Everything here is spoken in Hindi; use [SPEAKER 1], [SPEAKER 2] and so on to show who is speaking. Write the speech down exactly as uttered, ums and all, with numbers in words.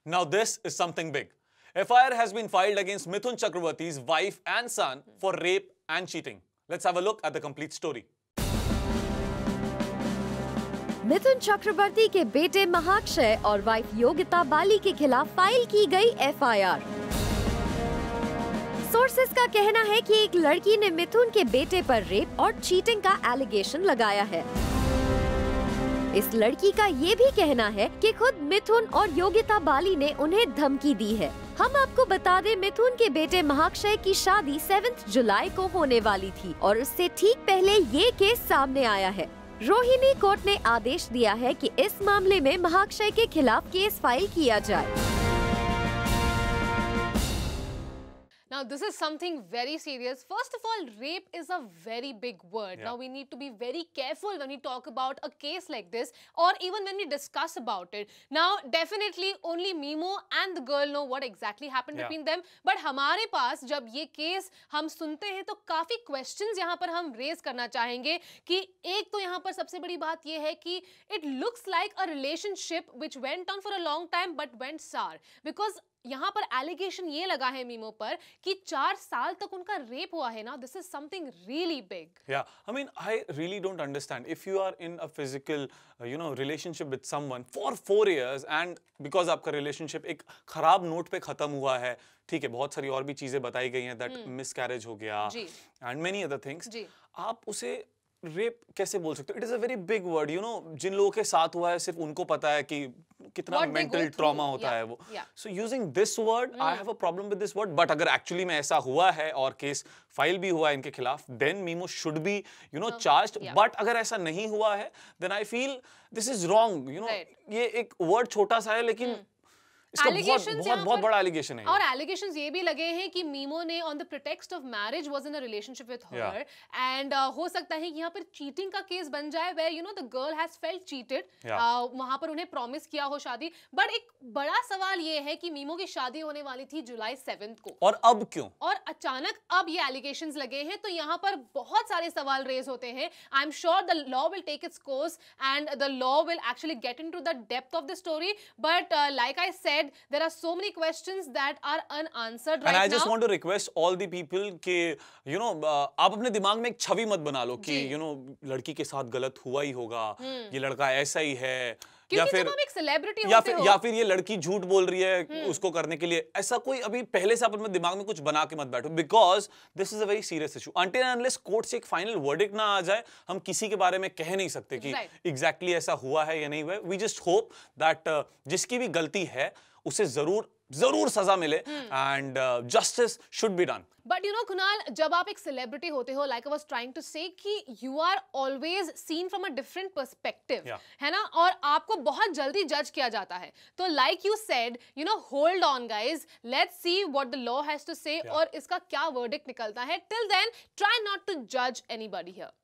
[SPEAKER 1] Now this is something big. F I R has been filed against Mithun Chakrabarty's wife and son for rape and cheating. Let's have a look at the complete story.
[SPEAKER 2] Mithun Chakraborty के बेटे महाक्षय और वाइफ योगिता बाली के खिलाफ फाइल की गई एफ आई आर। सोर्सेस का कहना है कि एक लड़की ने मिथुन के बेटे पर रेप और चीटिंग का एलिगेशन लगाया है। इस लड़की का ये भी कहना है कि खुद मिथुन और योगिता बाली ने उन्हें धमकी दी है। हम आपको बता दें, मिथुन के बेटे महाक्षय की शादी सात जुलाई को होने वाली थी और उससे ठीक पहले ये केस सामने आया है। रोहिणी कोर्ट ने आदेश दिया है कि इस मामले में महाक्षय के खिलाफ केस फाइल किया जाए।
[SPEAKER 3] Now this is something very serious. First of all, rape is a very big word. Yeah. Now we need to be very careful when we talk about a case like this, or even when we discuss about it. Now definitely only Mimo and the girl know what exactly happened yeah. between them. But हमारे पास जब ये केस हम सुनते हैं तो काफी questions यहाँ पर हम raise करना चाहेंगे कि एक तो यहाँ पर सबसे बड़ी बात ये है कि it looks like a relationship which went on for a long time but went sour because यहाँ पर एलिगेशन ये लगा है मीमो पर कि चार साल तक उनका रेप हुआ है ना। This is something really big.
[SPEAKER 1] या I mean I really don't understand if you are in a physical you know relationship with someone for four years and because आपका रिलेशनशिप एक खराब नोट पे खत्म हुआ है, ठीक है, बहुत सारी और भी चीजें बताई गई हैं दैट मिसकैरेज हो गया एंड मेनी अदर थिंग्स, आप उसे रेप कैसे बोल सकते हो? It is a very big word, you know, जिन लोगों के साथ हुआ है सिर्फ उनको पता है कि कितना मेंटल ट्रॉमा होता yeah, है वो। So using this word, I have a problem with this word, but अगर एक्चुअली में ऐसा हुआ है और केस फाइल भी हुआ है इनके खिलाफ, then Mimoh should be you know charged. But अगर ऐसा नहीं हुआ है then I feel this is wrong, you know. ये एक वर्ड छोटा सा है लेकिन mm. बहुत, बहुत, बहुत बड़ा एलिगेशन है।
[SPEAKER 3] और एलिगेशंस ये भी लगे हैं कि मीमो ने on the pretext of marriage was in a relationship with her and हो सकता है कि यहाँ पर चीटिंग का केस बन जाए where you know the girl has felt cheated, वहां पर उन्हें प्रॉमिस किया हो शादी। बट एक बड़ा सवाल ये है कि मीमो की शादी होने वाली थी जुलाई सेवेंथ को,
[SPEAKER 1] और अब क्यों,
[SPEAKER 3] और अचानक अब ये एलिगेशंस लगे हैं, तो यहाँ पर बहुत सारे सवाल रेज होते हैं। I am sure the law will take its course and the law will actually get into the depth of the story, but like I said there are so many questions that are unanswered right now.
[SPEAKER 1] And I just now. want to request all the people कि you know आप अपने दिमाग में एक छवि मत बना लो कि you know लड़की के साथ गलत हुआ ही होगा, ये लड़का ऐसा ही है, या फिर
[SPEAKER 3] जब आप एक सेलिब्रिटी
[SPEAKER 1] या फिर या फिर ये लड़की झूठ बोल रही है उसको करने के लिए। ऐसा कोई अभी पहले से आप अपने दिमाग में कुछ बना के मत बैठो, because this is a very serious issue. Until and unless court से एक फाइनल वर्डिक्ट ना आ जाए, हम किसी के बारे में कह नहीं सकते कि एग्जैक्टली exactly ऐसा हुआ है या नहीं हुआ है। वी जस्ट होप दैट जिसकी भी गलती है उसे जरूर जरूर सजा मिले and justice should be done.
[SPEAKER 3] But you know Kunal, जब आप एक सेलिब्रिटी होते हो, like I was trying to say कि you are always seen from a different perspective, है ना, और आपको बहुत जल्दी जज किया जाता है। तो like you said, you know, hold on guys, let's see what the law has to say और इसका क्या वर्डिक्ट निकलता है। Till then try not to जज एनीबॉडी हियर।